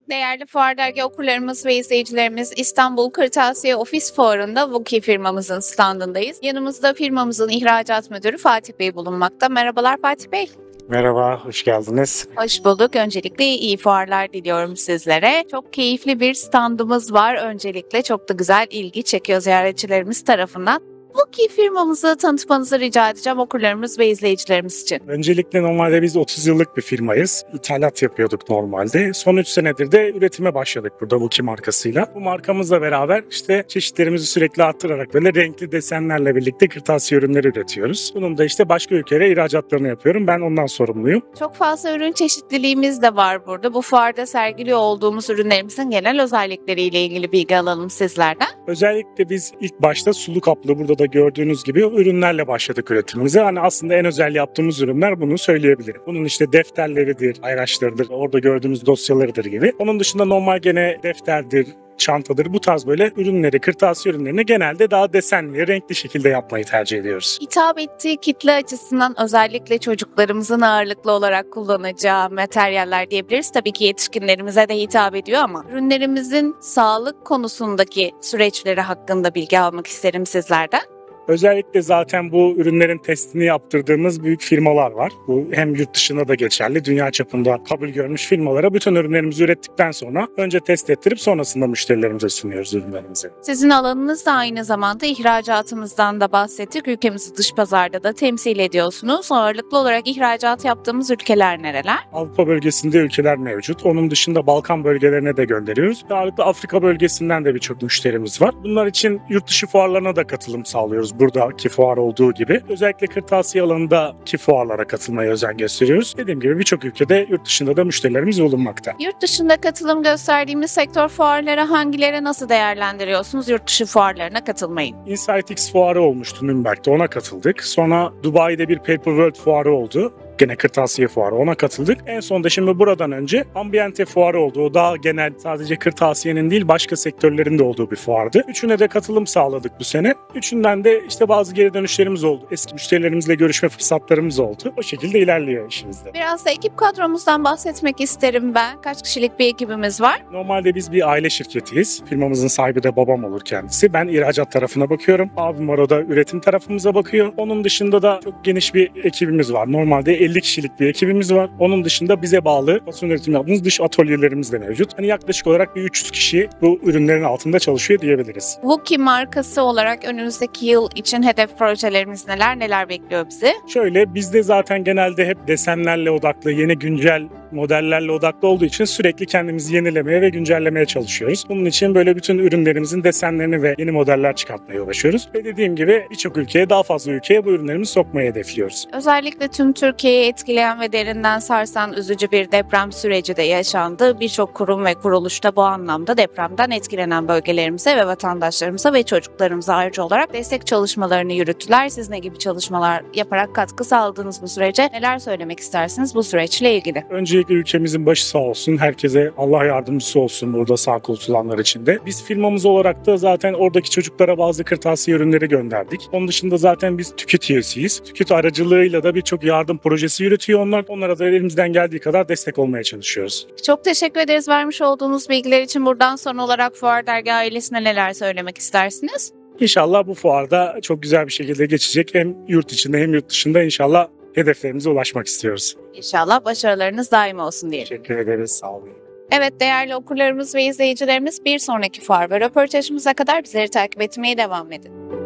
Değerli Fuar Dergi okurlarımız ve izleyicilerimiz, İstanbul Kırtasiye Ofis Fuarı'nda Vuki firmamızın standındayız. Yanımızda firmamızın ihracat müdürü Fatih Bey bulunmakta. Merhabalar Fatih Bey. Merhaba, hoş geldiniz. Hoş bulduk. Öncelikle iyi fuarlar diliyorum sizlere. Çok keyifli bir standımız var. Öncelikle çok da güzel ilgi çekiyor ziyaretçilerimiz tarafından. Vuki firmamızı tanıtmanızı rica edeceğim okurlarımız ve izleyicilerimiz için. Öncelikle normalde biz 30 yıllık bir firmayız. İthalat yapıyorduk normalde. Son 3 senedir de üretime başladık burada Vuki markasıyla. Bu markamızla beraber işte çeşitlerimizi sürekli arttırarak böyle renkli desenlerle birlikte kırtasiye ürünleri üretiyoruz. Bunun da işte başka ülkelere ihracatlarını yapıyorum. Ben ondan sorumluyum. Çok fazla ürün çeşitliliğimiz de var burada. Bu fuarda sergili olduğumuz ürünlerimizin genel özellikleriyle ilgili bilgi alalım sizlerden. Özellikle biz ilk başta sulu kaplı burada da gördüğünüz gibi ürünlerle başladık üretimimize. Hani aslında en özel yaptığımız ürünler bunu söyleyebilirim. Bunun işte defterleridir, ayraçlarıdır, orada gördüğümüz dosyalarıdır gibi. Onun dışında normal gene defterdir, çantadır, bu tarz böyle ürünleri, kırtasiye ürünlerini genelde daha desenli, renkli şekilde yapmayı tercih ediyoruz. Hitap ettiği kitle açısından özellikle çocuklarımızın ağırlıklı olarak kullanacağı materyaller diyebiliriz. Tabii ki yetişkinlerimize de hitap ediyor ama ürünlerimizin sağlık konusundaki süreçleri hakkında bilgi almak isterim sizlerden. Özellikle zaten bu ürünlerin testini yaptırdığımız büyük firmalar var. Bu hem yurt dışında da geçerli, dünya çapında kabul görmüş firmalara bütün ürünlerimizi ürettikten sonra önce test ettirip sonrasında müşterilerimize sunuyoruz ürünlerimizi. Sizin alanınız da aynı zamanda ihracatımızdan da bahsettik. Ülkemizi dış pazarda da temsil ediyorsunuz. Ağırlıklı olarak ihracat yaptığımız ülkeler nereler? Avrupa bölgesinde ülkeler mevcut. Onun dışında Balkan bölgelerine de gönderiyoruz. Ağırlıklı Afrika bölgesinden de birçok müşterimiz var. Bunlar için yurt dışı fuarlarına da katılım sağlıyoruz. Buradaki fuar olduğu gibi. Özellikle kırtasiye alanındaki fuarlara katılmaya özen gösteriyoruz. Dediğim gibi birçok ülkede yurt dışında da müşterilerimiz bulunmakta. Yurt dışında katılım gösterdiğimiz sektör fuarları hangileri, nasıl değerlendiriyorsunuz yurt dışı fuarlarına katılmayı? InsightX fuarı olmuştu Nürnberg'de, ona katıldık. Sonra Dubai'de bir Paper World fuarı oldu. Gene kırtasiye fuarı, ona katıldık. En son da şimdi buradan önce Ambiente fuarı oldu. O daha genel, sadece kırtasiyenin değil başka sektörlerin de olduğu bir fuardı. Üçüne de katılım sağladık bu sene. Üçünden de işte bazı geri dönüşlerimiz oldu. Eski müşterilerimizle görüşme fırsatlarımız oldu. O şekilde ilerliyor işimizde. Biraz da ekip kadromuzdan bahsetmek isterim ben. Kaç kişilik bir ekibimiz var? Normalde biz bir aile şirketiyiz. Firmamızın sahibi de babam olur kendisi. Ben ihracat tarafına bakıyorum. Abim var, o da üretim tarafımıza bakıyor. Onun dışında da çok geniş bir ekibimiz var. Normalde 50 kişilik bir ekibimiz var. Onun dışında bize bağlı fason üretim yaptığımız dış atölyelerimiz de mevcut. Hani yaklaşık olarak bir 300 kişi bu ürünlerin altında çalışıyor diyebiliriz. Vuki markası olarak önümüzdeki yıl için hedef projelerimiz neler bekliyor bizi? Şöyle, bizde zaten genelde hep desenlerle odaklı, yeni güncel modellerle odaklı olduğu için sürekli kendimizi yenilemeye ve güncellemeye çalışıyoruz. Bunun için böyle bütün ürünlerimizin desenlerini ve yeni modeller çıkartmaya uğraşıyoruz. Ve dediğim gibi birçok ülkeye, daha fazla ülkeye bu ürünlerimizi sokmayı hedefliyoruz. Özellikle tüm Türkiye'yi etkileyen ve derinden sarsan üzücü bir deprem süreci de yaşandı. Birçok kurum ve kuruluşta bu anlamda depremden etkilenen bölgelerimize ve vatandaşlarımıza ve çocuklarımıza ayrıca olarak destek çalışmalarını yürüttüler. Siz ne gibi çalışmalar yaparak katkı sağladınız bu sürece? Neler söylemek istersiniz bu süreçle ilgili? Öncelikle ülkemizin başı sağ olsun. Herkese Allah yardımcısı olsun burada sağ kurtulanlar için de. Biz firmamız olarak da zaten oradaki çocuklara bazı kırtasiye ürünleri gönderdik. Onun dışında zaten biz TÜKİT üyesiyiz. TÜKİT aracılığıyla da birçok yardım projesi yürütüyor onlar. Onlara da elimizden geldiği kadar destek olmaya çalışıyoruz. Çok teşekkür ederiz vermiş olduğunuz bilgiler için. Buradan son olarak Fuar Dergi ailesine neler söylemek istersiniz? İnşallah bu fuarda çok güzel bir şekilde geçecek. Hem yurt içinde hem yurt dışında inşallah hedeflerimize ulaşmak istiyoruz. İnşallah başarılarınız daim olsun diyelim. Teşekkür ederiz. Sağ olun. Evet değerli okurlarımız ve izleyicilerimiz, bir sonraki fuar ve röportajımıza kadar bizleri takip etmeye devam edin.